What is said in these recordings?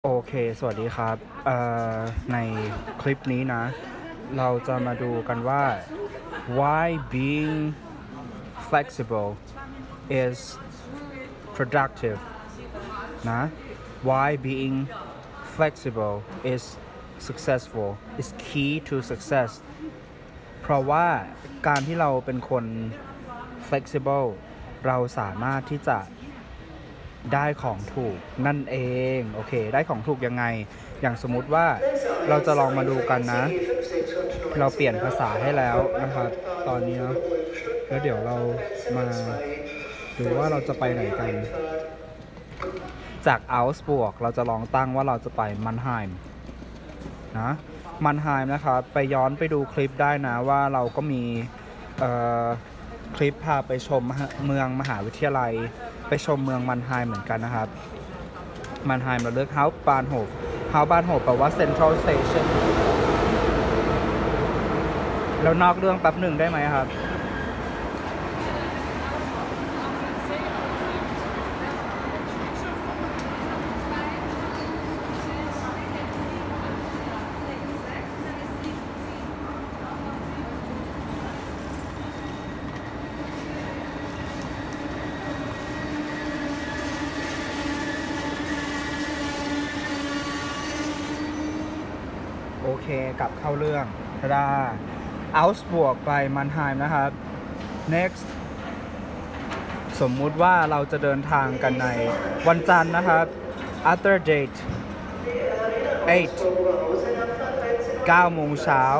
โอเคสวัสดีครับในคลิปนี้นะเราจะมาดูกันว่า why being flexible is productive นะ why being flexible is successful is key to success เพราะว่าการที่เราเป็นคน flexible เราสามารถที่จะได้ของถูกนั่นเองโอเคได้ของถูกยังไงอย่างสมมุติว่าเราจะลองมาดูกันนะเราเปลี่ยนภาษาให้แล้วนะครับตอนนี้เนาะแล้วเดี๋ยวเรามาดูว่าเราจะไปไหนกันจากอัลส์บวกเราจะลองตั้งว่าเราจะไปมันไฮม์นะมันไฮม์นะครับไปย้อนไปดูคลิปได้นะว่าเราก็มีคลิปพาไปชมเมืองมหาวิทยาลัยไปชมเมืองมันไฮม์เหมือนกันนะครับมันไฮม์เราเลือกเฮาบานโฮฟเฮาบานโฮฟแปลว่าเซ็นทรัลสเตชันแล้วนอกเรื่องแป๊บหนึ่งได้ไหมครับโอเคกลับเข้าเรื่องทาดาอัลส์บวกไปมันไฮม์นะครับ next สมมุติว่าเราจะเดินทางกันในวันจันทร์นะครับ other date 9 โมงเช้า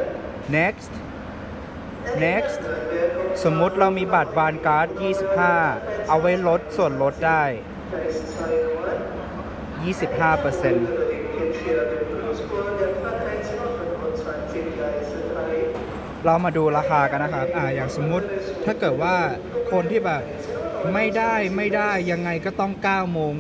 next สมมุติเรามีบัตรบานการ์ด25เอาไว้ลดส่วนลดได้ 25% เรามาดูราคากันนะครับอย่างสมมุติถ้าเกิดว่าคนที่แบบไม่ได้ยังไงก็ต้อง9 โมง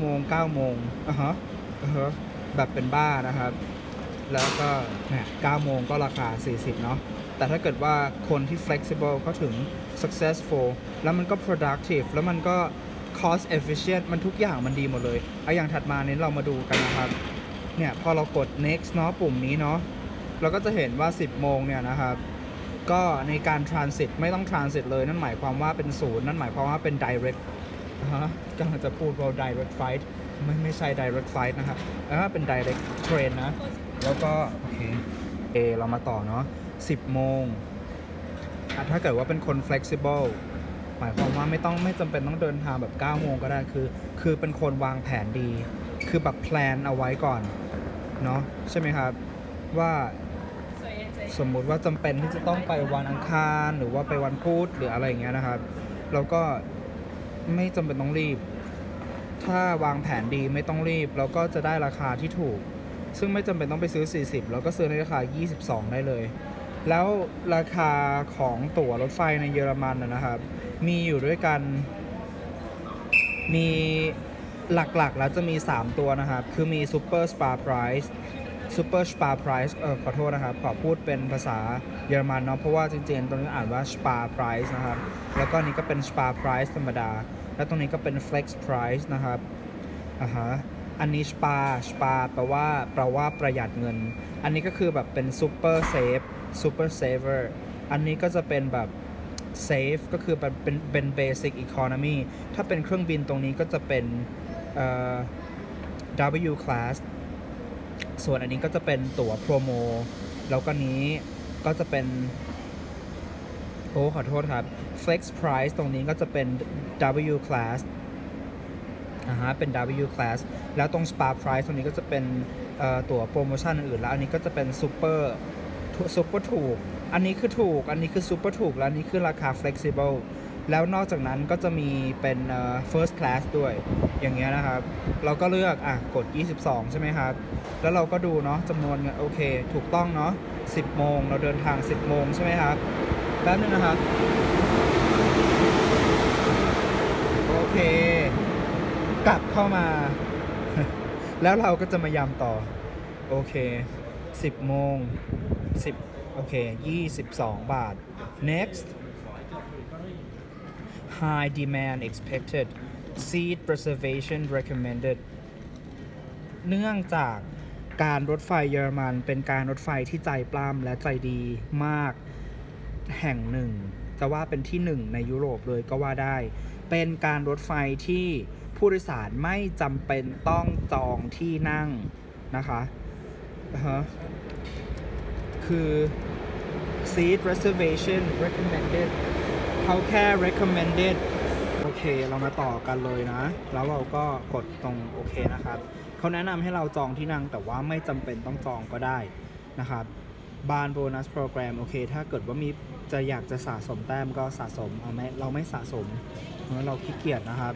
แบบเป็นบ้านะครับแล้วก็9 โมงก็ราคา40เนาะแต่ถ้าเกิดว่าคนที่ flexible เขาถึง successful แล้วมันก็ productive แล้วมันก็ cost efficient มันทุกอย่างมันดีหมดเลยอย่างถัดมานี้เรามาดูกันนะครับเนี่ยพอเรากด next เนาะปุ่มนี้เนาะเราก็จะเห็นว่า10 โมงเนี่ยนะครับก็ในการ transit ไม่ต้อง transit เลยนั่นหมายความว่าเป็นศูนย์นั่นหมายความว่าเป็น direct กำลังจะพูดว่า direct flight ไม่ใช่ direct flight นะครับเป็น direct train นะแล้วก็โอเคเรามาต่อเนาะ10 โมงถ้าเกิดว่าเป็นคน flexible หมายความว่าไม่จำเป็นต้องเดินทางแบบ9 โมงก็ได้คือเป็นคนวางแผนดีคือแบบแพลนเอาไว้ก่อนเนาะใช่ไหมครับว่าสมมุติว่าจำเป็นที่จะต้องไปวันอังคารหรือว่าไปวันพุธหรืออะไรอย่างเงี้ยนะครับเราก็ไม่จำเป็นต้องรีบถ้าวางแผนดีไม่ต้องรีบเราก็จะได้ราคาที่ถูกซึ่งไม่จำเป็นต้องไปซื้อ40เราก็ซื้อในราคา22ได้เลยแล้วราคาของตั๋วรถไฟในเยอรมันนะครับมีอยู่ด้วยกันมีหลักๆแล้วจะมี3ตัวนะครับคือมี Super Spar Price Super Spar Price ขอโทษนะครับขอพูดเป็นภาษาเยอรมันเนาะเพราะว่าจริงๆตรงนี้อ่านว่า Spar Price นะครับแล้วก็นี้ก็เป็น Spar Price ธรรมดาแล้วตรงนี้ก็เป็น Flex Price นะครับอันนี้ Spar แปลว่าประหยัดเงินอันนี้ก็คือแบบเป็น Super Saver อันนี้ก็จะเป็นแบบ Safe ก็คือเป็น Basic Economy ถ้าเป็นเครื่องบินตรงนี้ก็จะเป็นW Class ส่วนอันนี้ก็จะเป็นตั๋วโปรโมแล้วก็นี้ก็จะเป็นขอโทษครับ Flex Price ตรงนี้ก็จะเป็น W Class เป็น W Class แล้วตรง Spar Price ตรงนี้ก็จะเป็นตั๋วโปรโมชั่นอื่นแล้วอันนี้ก็จะเป็น Super ถูกอันนี้คือถูกอันนี้คือ Super ถูกแล้วอันนี้คือราคา Flexible แล้วนอกจากนั้นก็จะมีเป็น First Class ด้วยอย่างเงี้ยนะครับเราก็เลือกกด22ใช่ไหมครับแล้วเราก็ดูเนาะจำนวนเงินโอเคถูกต้องเนาะ10 โมงเราเดินทาง10 โมงใช่ไหมครับแป๊บนึงนะครับโอเคกลับเข้ามา แล้วเราก็จะมายำต่อโอเค10 โมง10โอเค22 บาท next high demand expected seat reservation recommended เนื่องจากการรถไฟเยอรมันเป็นการรถไฟที่ใจปล้ำและใจดีมากแห่งหนึ่งจะว่าเป็นที่หนึ่งในยุโรปเลยก็ว่าได้เป็นการรถไฟที่ผู้โดยสารไม่จำเป็นต้องจองที่นั่งนะคะคือ seat reservation recommended เขาแค่ recommended โอเคเรามาต่อกันเลยนะแล้วเราก็กดตรงโอเคนะครับเขาแนะนำให้เราจองที่นั่งแต่ว่าไม่จำเป็นต้องจองก็ได้นะครับบานโบนัสโปรแกรมโอเคถ้าเกิดว่ามีจะอยากจะสะสมแต้มก็สะสมเอาไหมเราไม่สะสมเราขี้เกียจนะครับ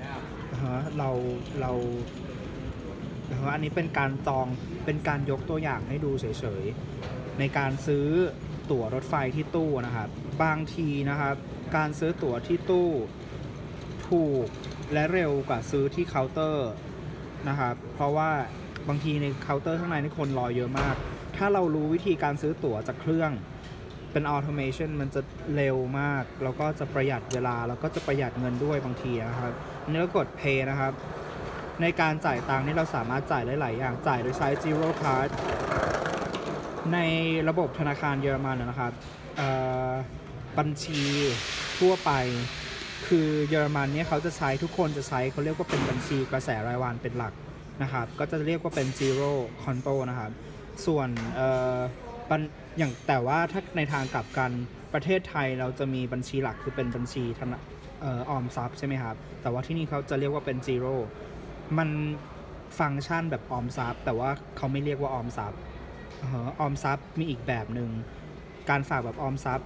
อันนี้เป็นการจองเป็นการยกตัวอย่างให้ดูเฉยๆในการซื้อตั๋วรถไฟที่ตู้นะครับบางทีนะครับการซื้อตั๋วที่ตู้ถูกและเร็วกว่าซื้อที่เคาน์เตอร์นะครับเพราะว่าบางทีในเคาน์เตอร์ข้างในนี่คนรอเยอะมากถ้าเรารู้วิธีการซื้อตั๋วจากเครื่องเป็นออโตเมชันมันจะเร็วมากแล้วก็จะประหยัดเวลาแล้วก็จะประหยัดเงินด้วยบางทีนะครับอันนี้เรากด Pay นะครับในการจ่ายตังค์นี่เราสามารถจ่ายได้หลายอย่างจ่ายโดยใช้ Zero Card ในระบบธนาคารเยอรมันนะครับบัญชีทั่วไปคือเยอรมันเนี่ยเขาจะใช้ทุกคนจะใช้เขาเรียกว่าเป็นบัญชีกระแสรายวันเป็นหลักนะครับก็จะเรียกว่าเป็น Zero Conto นะครับส่วนอย่างแต่ว่าถ้าในทางกลับกันประเทศไทยเราจะมีบัญชีหลักคือเป็นบัญชีออมทรัพย์ใช่ไหมครับแต่ว่าที่นี่เขาจะเรียกว่าเป็น Zero มันฟังก์ชันแบบออมทรัพย์แต่ว่าเขาไม่เรียกว่าออมทรัพย์ออมทรัพย์มีอีกแบบหนึ่งการฝากแบบออมทรัพย์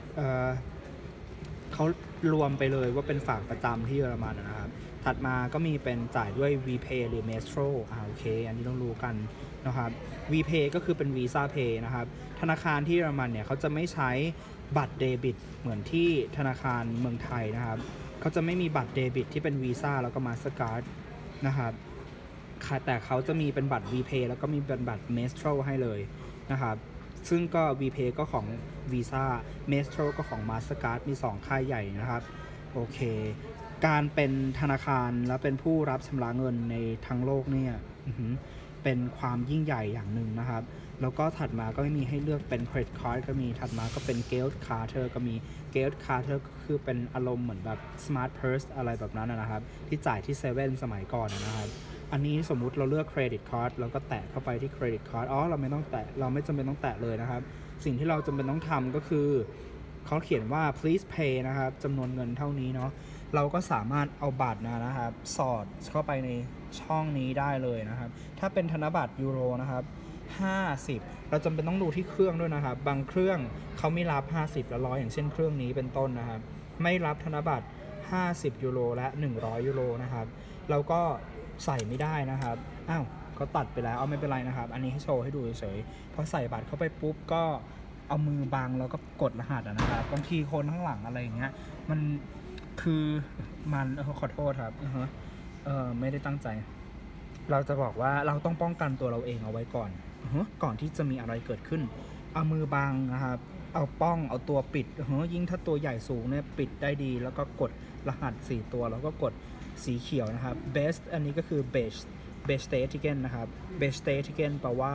เขารวมไปเลยว่าเป็นฝากประจำที่เยอรมันนะครับถัดมาก็มีเป็นจ่ายด้วย VPay หรือ Maestro โอเคอันนี้ต้องรู้กันนะครับ VPay ก็คือเป็น Visa Pay นะครับธนาคารที่เยอรมันเนี่ยเขาจะไม่ใช้บัตรเดบิตเหมือนที่ธนาคารเมืองไทยนะครับเขาจะไม่มีบัตรเดบิตที่เป็น Visa แล้วก็ Mastercard นะครับแต่เขาจะมีเป็นบัตร VPay แล้วก็มีเป็นบัตร Maestro ให้เลยนะครับซึ่งก็ VPay ก็ของ Visa Maestro ก็ของ Mastercard มี2ค่ายใหญ่นะครับโอเคการเป็นธนาคารและเป็นผู้รับชำระเงินในทั้งโลกเนี่ยเป็นความยิ่งใหญ่อย่างหนึ่งนะครับแล้วก็ถัดมาก็มีให้เลือกเป็น Credit Card ก็มีถัดมาก็เป็น Geld Card ก็มี Geld Card ก็คือเป็นอารมณ์เหมือนแบบ Smart Purse อะไรแบบนั้นนะครับที่จ่ายที่เซเว่นสมัยก่อนนะครับอันนี้สมมุติเราเลือก Credit Card เราก็แตะเข้าไปที่ Credit Card เราไม่ต้องแตะเราไม่จำเป็นต้องแตะเลยนะครับสิ่งที่เราจำเป็นต้องทำก็คือเขาเขียนว่า please pay นะครับจำนวนเงินเท่านี้เนาะเราก็สามารถเอาบัตรนะครับสอดเข้าไปในช่องนี้ได้เลยนะครับถ้าเป็นธนบัตรยูโรนะครับ50เราจำเป็นต้องดูที่เครื่องด้วยนะครับบางเครื่องเขาไม่รับ50และ100อย่างเช่นเครื่องนี้เป็นต้นนะครับไม่รับธนบัตร50ยูโรและ100ยูโรนะครับเราก็ใส่ไม่ได้นะครับเขาตัดไปแล้วไม่เป็นไรนะครับอันนี้ให้โชว์ให้ดูเฉยๆพอใส่บัตรเข้าไปปุ๊บก็เอามือบังแล้วก็กดรหัสนะครับบางทีคนข้างหลังอะไรอย่างเงี้ยมันคือมันขอโทษครับไม่ได้ตั้งใจเราจะบอกว่าเราต้องป้องกันตัวเราเองเอาไว้ก่อนที่จะมีอะไรเกิดขึ้นเอามือบังนะครับเอาตัวปิดยิ่งถ้าตัวใหญ่สูงเนี่ยปิดได้ดีแล้วก็กดรหัส4ตัวแล้วก็กดสีเขียวนะครับ best อันนี้ก็คือ bestätigen นะครับ bestätigen แปลว่า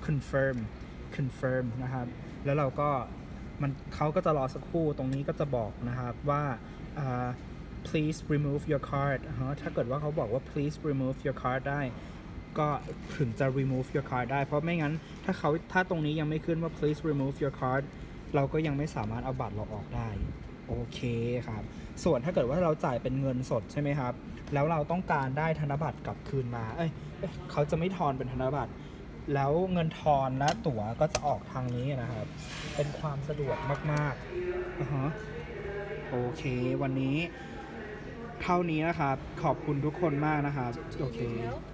confirm นะครับแล้วเราก็เขาก็จะรอสักครู่ตรงนี้ก็จะบอกนะครับว่าplease remove your card ถ้าเกิดว่าเขาบอกว่า please remove your card ได้ก็ถึงจะ remove your card ได้เพราะไม่งั้นถ้าตรงนี้ยังไม่ขึ้นว่า please remove your card เราก็ยังไม่สามารถเอาบัตรเราออกได้โอเคครับส่วนถ้าเกิดว่าเราจ่ายเป็นเงินสดใช่ไหมครับแล้วเราต้องการได้ธนบัตรกลับคืนมาเขาจะไม่ทอนเป็นธนบัตรแล้วเงินทอนและตั๋วก็จะออกทางนี้นะครับเป็นความสะดวกมากๆโอเควันนี้เท่านี้นะครับขอบคุณทุกคนมากนะครับโอเค